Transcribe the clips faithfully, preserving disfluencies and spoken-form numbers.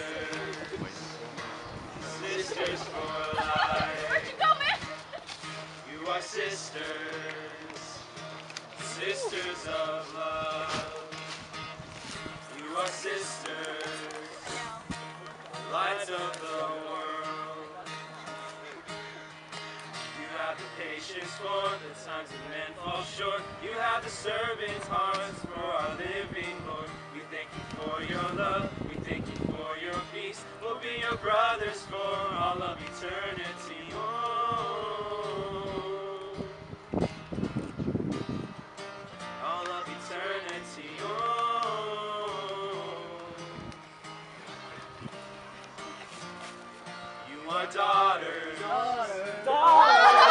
sisters for life. Where'd you go, man? You are sisters, sisters of love. You are sisters, lights of the world. You have the patience for the times when men fall short. You have the servant's hearts for our living Lord. We thank you for your love. We thank you for your peace. We'll be your brothers for all of eternity. Oh, all of eternity. Oh, you are daughters. Daughters. Daughters.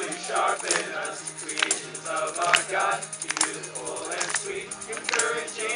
Sharpen us, creations of our God, beautiful and sweet, encouraging.